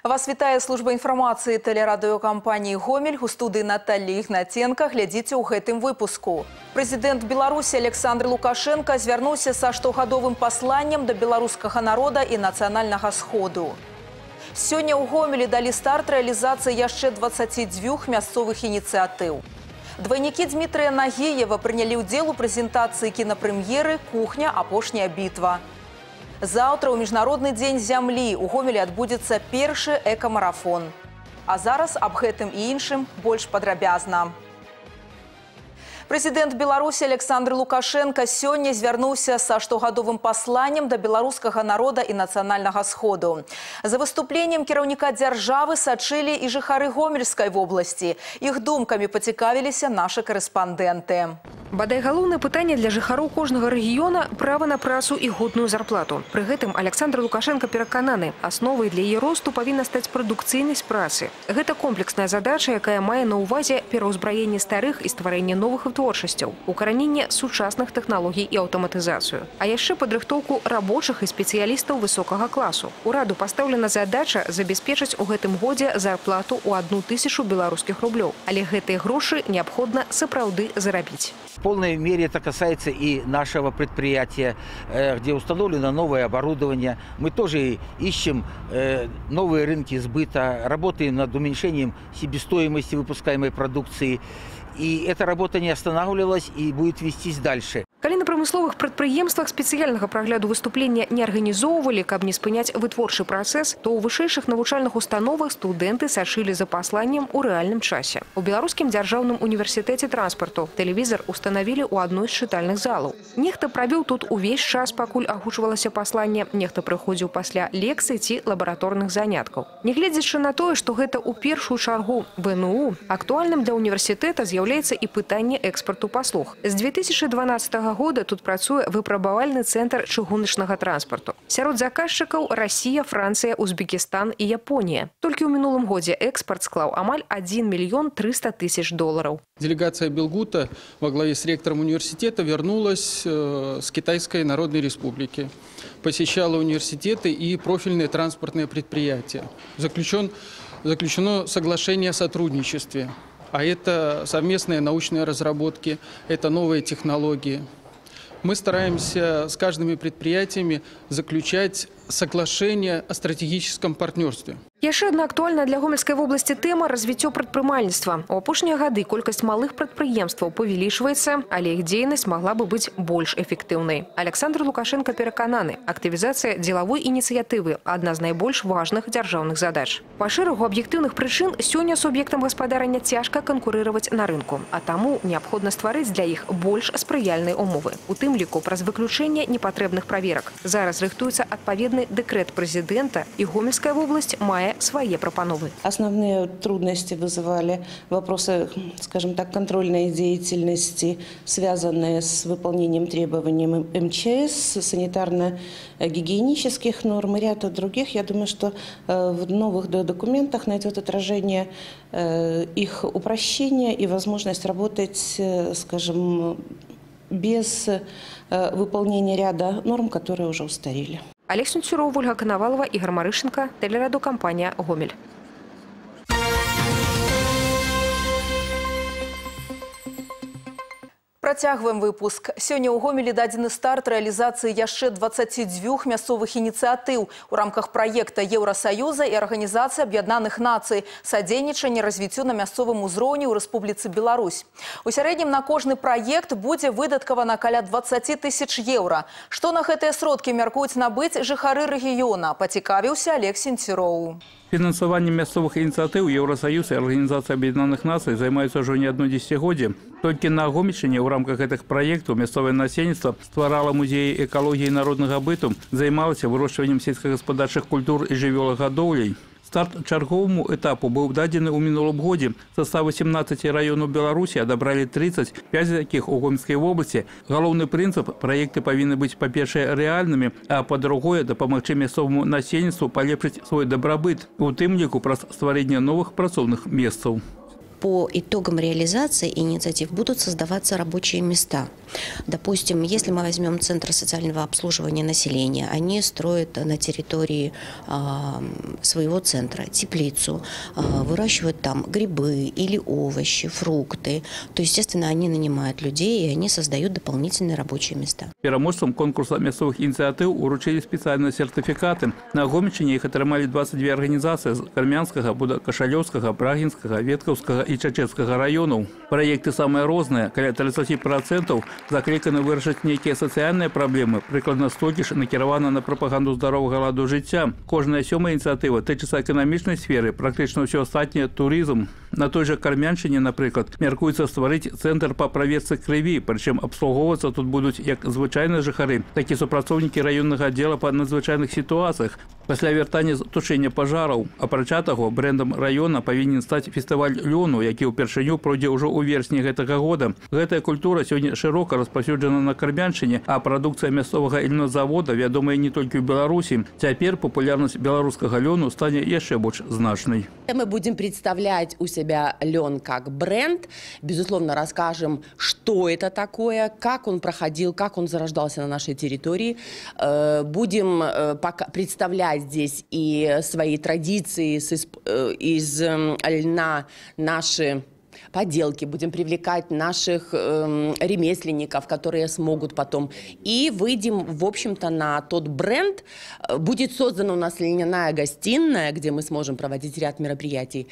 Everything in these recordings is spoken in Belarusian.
Вас вітае служба інфармацыі тэлерадыёкампаніі «Гомель». У студыі Наталья Ігнаценка глядзіце ў гэтым выпуску. Прэзідэнт Беларусі Александр Лукашенко звярнуўся са штогадовым пасланнем да беларускага народа і нацыянальнага сходу. Сёння ў Гомелі далі старт рэалізацыі яшчэ 22 мясцовых ініцыятыў. Двайнікі Дмітрия Нагиева прынялі ўдзел у прэзентацыі кінапрэм'еры «Кухня. Апошняя бітва». Завтра у Міжнародны дзень зямлі у Гомелі адбудзецца першы экамарафон. А зараз аб гэтым і іншым больш падрабязна. Прэзідэнт Беларусі Александр Лукашенко сёння звярнуўся са штогадовым пасланнем да беларускага народа і нацыянальнага сходу. За выступленнем кіраўніка дзяржавы сачылі і жыхары Гомельскай вобласці. Іх думкамі пацікавіліся нашы карэспандэнты. Бадай галоўнае пытанне для жыхароў кожнага рэгіёна – права на працу і годную зарплату. Пры гэтым Александр Лукашенко перакананы, асновай для яе росту павінна стаць прадукцыйнасць працы. Гэта комплексная задача, якая мае на ўвазе пераўзбраенне старых і стварэнне новых вытворчасцяў, укараненне сучасных тэхналогій і аўтаматызацыю. А яшчэ падрыхтоўку рабочых і спецыялістаў высокага класу. Ураду пастаўлена задача забяспечыць у гэтым годзе зарплату ў 1000 беларускіх рублёў. Але гэтыя грошы неабходна сапраўды зарабіць. В полной мере это касается и нашего предприятия, где установлено новое оборудование. Мы тоже ищем новые рынки сбыта, работаем над уменьшением себестоимости выпускаемой продукции. И эта работа не останавливалась и будет вестись дальше. Калі на прамысловых прадпрыемствах спецыяльнага прагляду выступлення не арганізоўвалі, каб не спыняць вытворчы працэс, то ў вышэйшых навучальных установах студэнты сачылі за пасланнем у рэальным часе. У Беларускім дзяржаўным універсітэце транспарту тэлевізар устанавілі ў адной з чытальных залаў. Нехта правёў тут увесь час, пакуль агучвалася пасланне, нехта прыходзіў пасля лекцый ці лабараторных заняткаў. Нягледзячы на тое, што гэта ў першую чаргу ВНУ, актуальным для універсітэта з'яўляецца і пытанне экспарту паслуг. З 2012 года тут працуе выпрабавальны цэнтр чыгуначнага транспарту. Сярод заказчыкаў Расія, Францыя, Узбекістан і Японія. Толькі ў мінулым годзе экспарт склаў амаль 1 миллион 300 тысяч долларов. Делегация Белгута во главе с ректором университета вернулась с Китайской Народной Республики. Посещала университеты и профильные транспортные предприятия. Заключено соглашение о сотрудничестве. А это совместные научные разработки, это новые технологии. Мы стараемся с каждыми предприятиями заключать соглашение о стратегическом партнерстве. Яшчэ адна актуальная для Гомельскай вобласці тэма – развіццё прадпрымальніцтва. У апошнія гады колькасць малых прадпрыемстваў павялічваецца, але іх дзейнасць магла бы быць больш эфектыўнай. Александр Лукашенко перакананы, актывізацыя дзелавой ініцыятывы – адна з найбольш важных дзяржаўных задач. Па шэрагу аб'ектыўных прычын сёння суб'ектам гаспадарання цяжка канкурыраваць на рынку, а таму неабходна стварыць для іх больш спрыяльныя умовы. У тым ліку праз выключэнне непатрэбных праверак. Зараз рыхтуецца адпаведны дэкрэт прэзідэнта, і Гомельская вобласць мае свои пропановы. Основные трудности вызывали вопросы, скажем так, контрольной деятельности, связанные с выполнением требований МЧС, санитарно-гигиенических норм и ряд других. Я думаю, что в новых документах найдет отражение их упрощение и возможность работать, скажем, без выполнения ряда норм, которые уже устарели. Олег Сунцюров, Ольга Коновалова, Игорь Марышенко, телерадиокомпания «Гомель». Працягваем выпуск. Сёння ў Гомелі дадзены старт рэалізацыі яшчэ 22 мясцовых ініцыятыў у рамках праекта Еўрасаюза і Арганізацыі Аб'яднаных Нацый садзейнічання развіццю на мясцовым узроўні ў Рэспубліцы Беларусь. У сярэднім на кожны праект будзе выдаткавана каля 20 тысяч еўра. Што на гэтыя сродкі мяркуюць набыць жыхары рэгіёна, пацікавіўся Олег Сунцюров. Фінансаваннем мясцовых ініцыятыў Еўрасаюз і Арганізацыя Аб'яднаных Нацый займаюцца ўжо не адно дзесяцігоддзе. Толькі на Гомельшчыне ў рамках гэтых праектаў мясцовае насельніцтва стварала музеі экалогіі і народнага быту, займалася вырошчваннем сельскагаспадарчых культур і жывёлагадоўляй. Старт чарговому этапу быў дадзены ў мінулым годзе. Са 118 раёнаў Беларусі адабралі 30, 5 з якіх у Гомельскай вобласці. Галоўны прынцып – праекты павінны быць, па-першае, рэальнымі, а па-другое, дапамагчы мясцоваму насельніцтву палепшыць свой дабрабыт, у тым ліку праз стварэнне новых працоўных месцаў. по итогам реализации инициатив будут создаваться рабочие места. Допустим, если мы возьмем Центр социального обслуживания населения, они строят на территории своего центра теплицу, выращивают там грибы или овощи, фрукты. То, естественно, они нанимают людей, и они создают дополнительные рабочие места. Пераможцам конкурса мясцовых ініцыятыў уручылі спецыяльныя сертыфікаты. На Гомельшчыне іх атрымалі 22 арганізацыі з Кармянскага, Будакашалёўскага, Брагінскага, Веткаўскага і Чачэцкага раёнаў. Праекты самыя розныя, каля 30% закликаны вырашыць нейкія сацыяльныя праблемы, прыкладна столькі ж накіравана на прапаганду здаровага ладу жыцця. Кожная сёмая ініцыятыва тычыцца эканамічнай сферы, практычна ўсё астатняе турызм. На той же Кармяншчыне, напрыклад, мяркуецца стварыць цэнтр па праверцы крыві, прычым абслугоўвацца тут будуць як звычайныя жыхары, так і супрацоўнікі раённага аддзела па надзвычайных сітуацыях. Пасля вяртання з тушэння пажараў. Апрача таго, брэндам раёна павінен стаць фестываль лёну, які ўпершыню пройдзе ўжо ў верасні гэтага года. Гэтая культура сёння шырока распаўсюджана на Кармяншчыне, а прадукцыя мясцовага льнозавода вядомая не толькі ў Беларусі. Цяпер папулярнасць беларускага лёну стане яшчэ больш значнай. Мы будем представлять у себя лен как бренд. Безусловно, расскажем, что это такое, как он проходил, как он зарождался на нашей территории. Будем представлять здесь и свои традиции из льна, наши поделки, будем привлекать наших ремесленников, которые смогут потом. И выйдем, в общем-то, на тот бренд. Будет создана у нас льняная гостиная, где мы сможем проводить ряд мероприятий.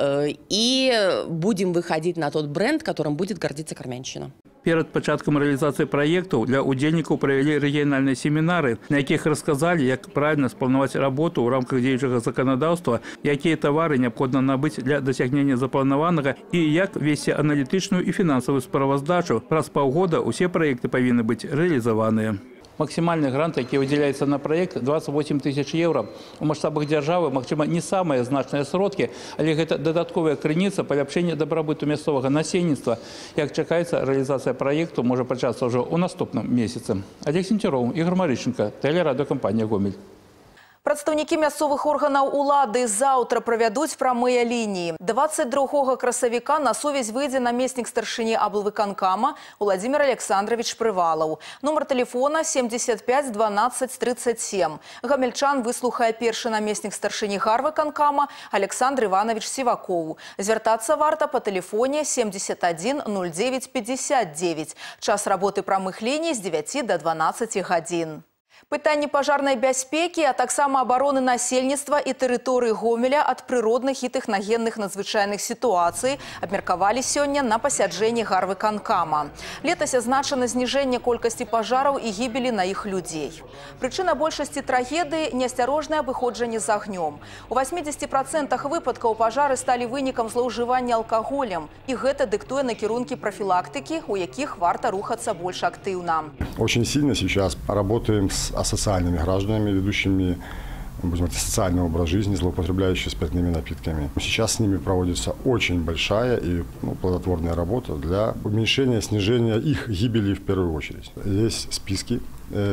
И будем выходить на тот бренд, которым будет гордиться Кармяншчына. Перед пачаткам рэалізацыі праектаў для удзельнікаў правялі рэгіянальныя семінары, на якіх расказалі, як правільна спланаваць работу ў рамках дзеючага заканадаўства, якія тавары неабходна набыць для дасягнення запланаванага і як весці аналітычную і фінансавую справаздачу. Праз паўгода ўсе праекты павінны быць рэалізаваныя. Максимальный грант, який выделяется на проект, 28 тысяч евро. У масштабах державы, магчыма, не самые значные сродки, але гэта дадатковая крыніца паляпшэння дабрабыту мясцовага насельніцтва. Як чакаецца, рэалізацыя праекту можа пачацца ўжо ў наступным месяцы. Олег Сенцюроў, Ігор Марышченко, тэлерадыёкампанія «Гомель». Прадстаўнікі мясцовых органаў улады заўтра правядуць прамыя лініі. 22 красавіка на сувязь выйдзе намеснік старшыні аблвыканкама Владимир Александрович Прывалаў. Нумар тэлефона 75 12 37. Гамельчан выслухае першы намеснік старшыні гарвыканкама Александр Иванович Сівакоў. Звяртацца варта па тэлефоне 71 09 59. Час работы прамых ліній з 9 до 12 гадзін. Пытанні пажарнай бяспекі, а таксама абароны насельніцтва і тэрыторыі Гомеля ад прыродных і тэхнагенных надзвычайных сітуацый абмеркавалі сёння на пасяджэнні гарвыканкама. Летась азначана зніжэнне колькасці пажараў і гібелі на іх людзей. Прычына большасці трагедыі – неасцярожнае абыходжанне з агнём. У 80% выпадкаў пажары сталі вынікам злоўжывання алкаголем, і гэта дыктуе накірункі прафілактыкі, у якіх варта рухацца больш актыўна. Очень сильно сейчас работаем с асоциальными гражданами, ведущими социальный образ жизни, злоупотребляющие спиртными напитками. Сейчас с ними проводится очень большая и плодотворная работа для уменьшения, снижения их гибели в первую очередь. Есть списки,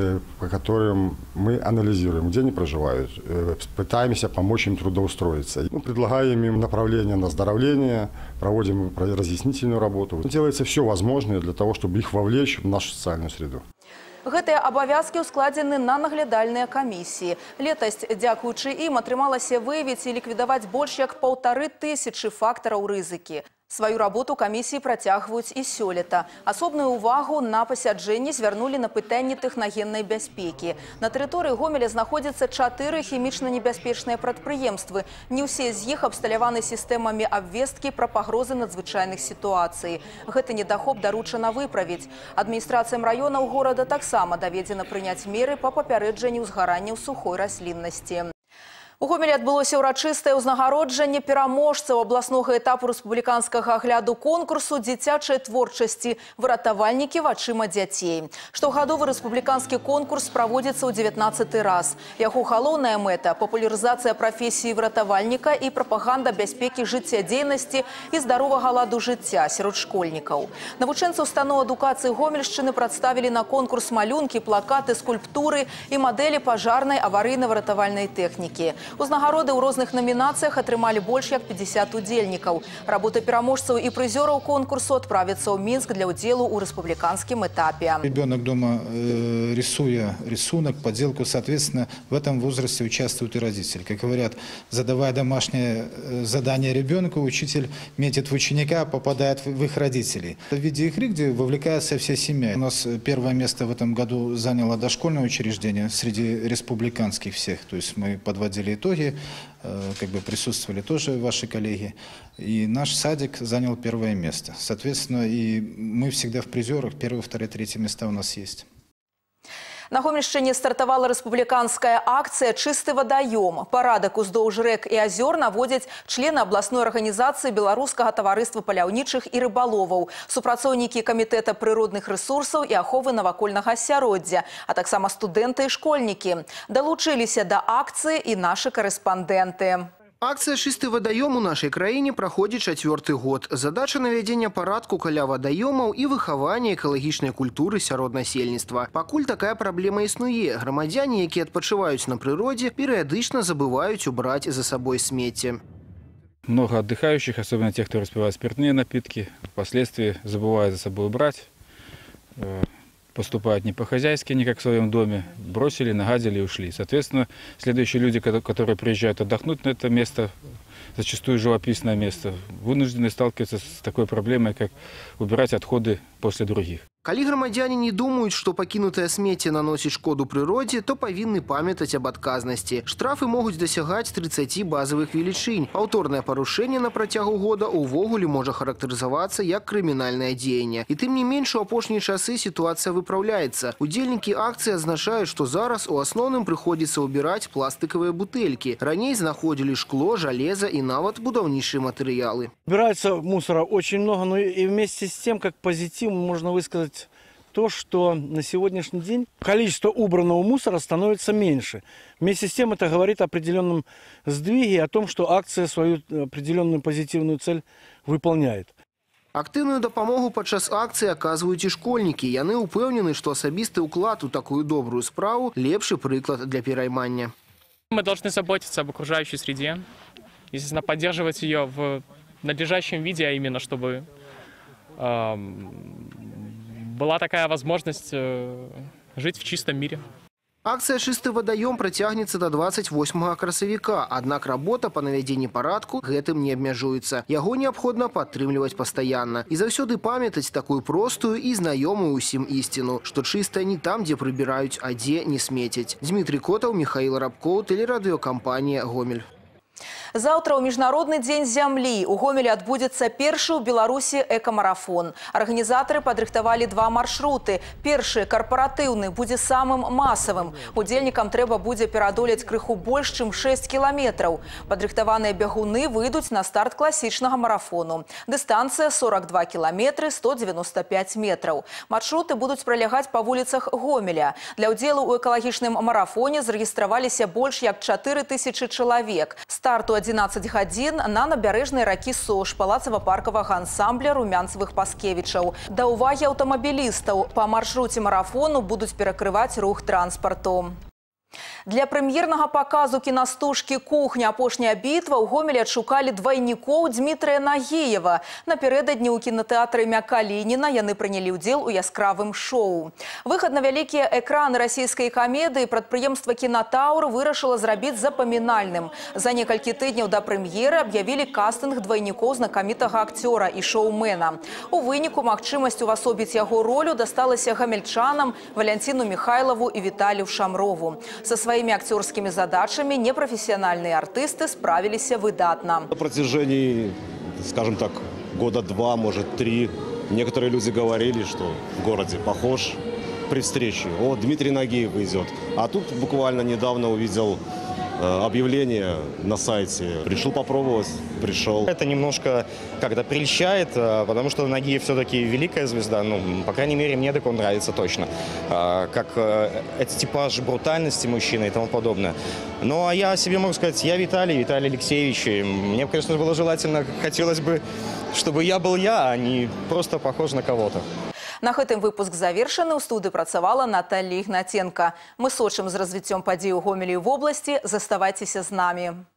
по которым мы анализируем, где они проживают, пытаемся помочь им трудоустроиться. Предлагаем им направление на оздоровление, проводим разъяснительную работу. Делается все возможное для того, чтобы их вовлечь в нашу социальную среду. Гэтыя абавязкі ўскладзены на наглядальныя камісіі. Летась, дзякуючы ім, атрымалася выявіць і ліквідаваць больш як 1500 фактараў рызыкі. Сваю работу камісіі працягваюць і сёлета. Асобную ўвагу на пасяджэнні звярнулі на пытанні тэхнагеннай бяспекі. На тэрыторыі Гомеля знаходзяцца 4 хімічна небяспечныя прадпрыемствы. Не ўсе з іх абсталяваны сістэмамі абвесткі пра пагрозы надзвычайных сітуацый. Гэты недахоп даручана выправіць. Адміністрацыям раёнаў горада таксама даведзена прыняць меры па папярэджанні ўзгарання ў сухой расліннасці. У Гомелі адбылося ўрачыстае ўзнагароджанне пераможцаў абласнога этапу рэспубліканскага агляду конкурсу дзіцячай творчасці «Выратавальнікі вачыма дзяцей». Штогадовы рэспубліканскі конкурс праводзіцца ў 19-й раз. Яго галоўная мэта – папулярызацыя прафесіі выратавальніка і прапаганда бяспекі жыццядзейнасці і здаровага ладу жыцця сярод школьнікаў. Навучэнцы устаноў адукацыі Гомельшчыны прадставілі на конкурс малюнкі, плакаты, скульптуры і мадэлі пажарнай аварыйна-выратавальнай тэхнікі. Узнагароды ў розных номінацыях атрымалі больш як 50 удзельнікаў. Работа пераможцаў і прызёраў конкурсу отправится в Минск для уделу у республиканском этапе. Ребенок дома, рисуя рисунок, подделку, соответственно, в этом возрасте участвуют и родители. Как говорят, задавая домашнее задание ребенку, учитель метит в ученика, попадает в их родителей. В виде игры, где вовлекается вся семья. У нас первое место в этом году заняло дошкольное учреждение среди республиканских всех. То есть мы подводили итоги, как бы присутствовали тоже ваши коллеги. И наш садик занял первое место. Соответственно, и мы всегда в призерах. Первое, второе, третье места у нас есть. На Гомельшчыне стартовала республиканская акция «Чисты водоем». Парадок уздоўж рэк и озер наводят члены областной организации Белорусского таварыства паляўнічых и рыболовов, супрацоўнікі комитета природных ресурсов и аховы навакольнага асяроддзя, а таксама студенты и школьники. Долучились до акции и наши корреспонденты. Акция «Чисты водоем» у нашей краіне проходит 4-й год. Задача наведения парадку каля водоемов и выхования экологичной культуры сярод насельніцтва. Пакуль такая проблема існуе. Громадяне, які адпачываюць на природе, периодично забывают убрать за собой смецце. Много отдыхающих, особенно тех, кто распивает спиртные напитки, впоследствии забывают за собой убрать. Поступают не по-хозяйски, не как в своем доме, бросили, нагадили и ушли. Соответственно, следующие люди, которые приезжают отдохнуть на это место, зачастую живописное место, вынуждены сталкиваться с такой проблемой, как убирать отходы после других. Калі громадяне не думают, что покинутое смецце наносит шкоду природе, то повинны памятать об отказности. Штрафы могут досягать 30 базовых величынь. Повторное порушение на протягу года увогуле может характеризоваться как криминальное деяние. И тем не меньше, у апошние часы ситуация выправляется. Удельники акции означают, что зараз у основном приходится убирать пластиковые бутылки. Ранее находили шкло, железо и нават будовнейшие материалы. Убирается мусора очень много, но и вместе с тем, как позитив, можно высказать то, что на сегодняшний день количество убранного мусора становится меньше. Вместе с тем это говорит о определенном сдвиге, о том, что акция свою определенную позитивную цель выполняет. Активную допомогу падчас акции оказывают и школьники. Яны упевнены, что особистый уклад у такую добрую справу – лепший приклад для пераймания. Мы должны заботиться об окружающей среде, естественно, поддерживать ее в надлежащем виде, а именно, чтобы была такая возможность жить в чистом мире. Акция «Чисты водоем» протягнется до 28 красавіка, однако работа по наведению парадку гэтым не обмежуется. Яго необходимо подтрымліваць постоянно. И заўсёды памятаць такую простую и знакомую усім истину, что чисто не там, где прибирают, а где не сметить. Дмитрий Котов, Михаил Рабков, телерадиокомпания «Гомель». Завтра у Международный день земли у Гомеле отбудется первый в Беларуси экомарафон. Организаторы подрыхтовали 2 маршруты. Первый, корпоративный, будет самым массовым. Удельникам треба будет переодолеть крыху больше, чем 6 километров. Подрыхтованные бегуны выйдут на старт классичного марафону. Дистанция 42 километра 195 метров. Маршруты будут пролягать по улицах Гомеля. Для уделу у экологичном марафоне зарегистрировались больше як 4000 человек. Старт у 11 гадзін на набярэжнай ракі Сош палацава-паркавага ансамбля румянцевых паскевічаў. Да ўвагі аўтамабілістаў, па маршруце марафону будуць перакрываць рух транспарту. Для премьерного показу киностужки «Кухня. Апошняя битва» у Гомеле адшукали двойников Дмитрия Нагиева. Напередадні у кинотеатры імя Калініна яны прынялі ўдзел у яскравым шоу. Выхад на вялікія экраны расійскай камедыі прадпрыемства «Кинотаур» вырашыла зрабіць запамінальным. За некалькі тыдняў да прэм'еры аб'явілі кастынг двойников знакамітага акцёра і шоумена. У выніку магчымасць увасобіць яго ролю дасталася гамельчанам Валянціну Михайлову і Віталію Шамрову. Со своими актерскими задачами непрофессиональные артисты справились выдатно. На протяжении, скажем так, года 2, может 3, некоторые люди говорили, что в городе похож при встрече. О, Дмитрий Нагиев идет. А тут буквально недавно увидел объявление на сайте. Решил попробовать, пришел. Это немножко как-то прельщает, потому что Нагиев все-таки великая звезда. Ну, по крайней мере, мне так он нравится точно. Как этот типаж брутальности мужчины и тому подобное. Ну, а я о себе могу сказать, я Виталий Алексеевич. И мне, конечно, было желательно, хотелось бы, чтобы я был я, а не просто похож на кого-то. На гэтым выпуск завершаны. У студыі працавала Наталья Ігнаценка. Мы сочым з развіццём падзей у Гомелі і в области. Заставайцеся з нами.